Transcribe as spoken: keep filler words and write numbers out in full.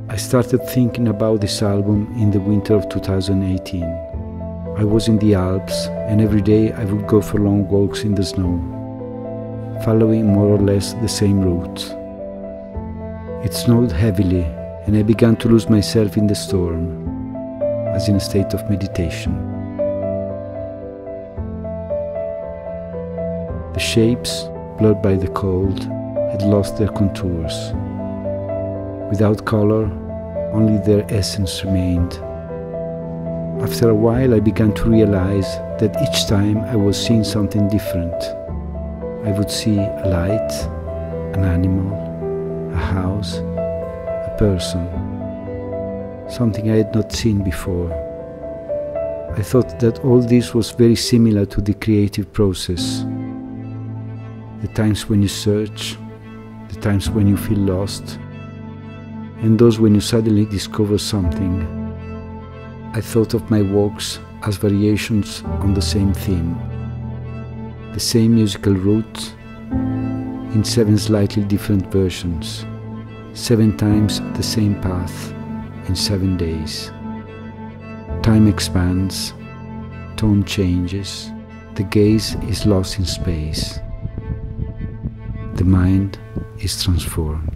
I started thinking about this album in the winter of two thousand eighteen. I was in the Alps, and every day I would go for long walks in the snow, following more or less the same route. It snowed heavily, and I began to lose myself in the storm, as in a state of meditation. The shapes, blurred by the cold, had lost their contours. Without color, only their essence remained. After a while, I began to realize that each time I was seeing something different. I would see a light, an animal, a house, a person, something I had not seen before. I thought that all this was very similar to the creative process. The times when you search, the times when you feel lost, and those when you suddenly discover something. I thought of my works as variations on the same theme, the same musical route, in seven slightly different versions, seven times the same path, in seven days. Time expands, tone changes, the gaze is lost in space. The mind is transformed.